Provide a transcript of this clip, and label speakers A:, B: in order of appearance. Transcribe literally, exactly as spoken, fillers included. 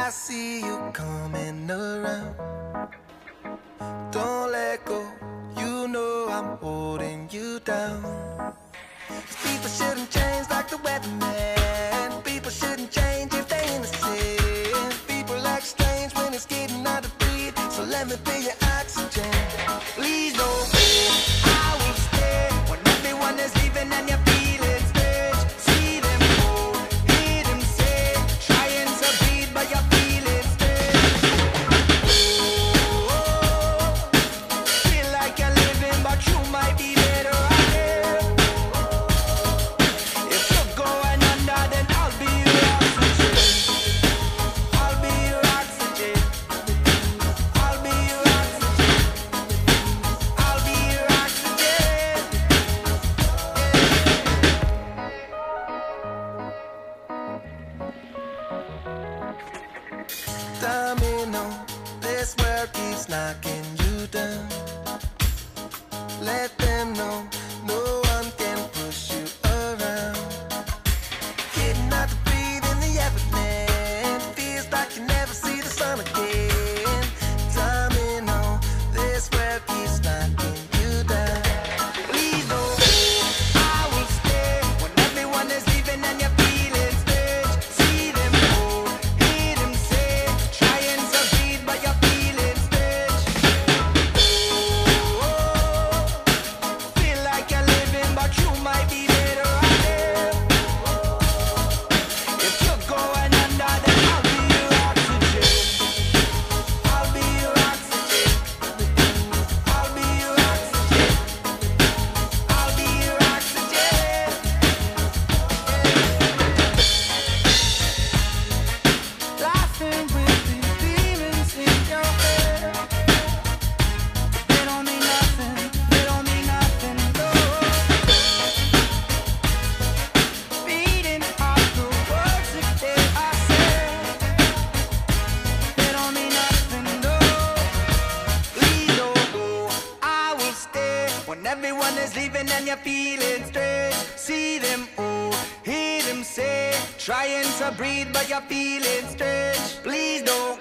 A: I see you coming around. Don't let go, you know I'm holding you down. People shouldn't change like the weatherman. People shouldn't change if they innocent. People act strange when it's getting hard to breathe. So let me be your oxygen. Please don't go, I will stay when everyone is leaving and you're feeling strange. See them go, hear them say, trying to breathe but you're feeling strange. Oh, feel like you're living but you might be better off dead. If you're going under, then I'll be your oxygen. I'll be your oxygen. I'll be your oxygen. I'll be your oxygen. Domino, this world keeps knocking you down. Let them know no one can push you around. Getting out to breathe in the everything. Feels like you never see the sun again. Domino, this world keeps knocking you down. Please don't go, I will stay when everyone is leaving and you're feeling strange. See them go, hear them say, trying to breathe but you're feeling strange. Oh, feel like you're living but you might be better off dead. If you're going under, then I'll be your oxygen. I'll be your oxygen. I'll be your oxygen. I'll be your oxygen. Laughing with the demons in your head. They don't mean nothing. They don't mean nothing. No. Beating out the words that I said. They don't mean nothing. No. Please don't go, I will stay when everyone is leaving and you're feeling strange. See them oh, hear them say, trying to breathe but you're feeling strange. Please don't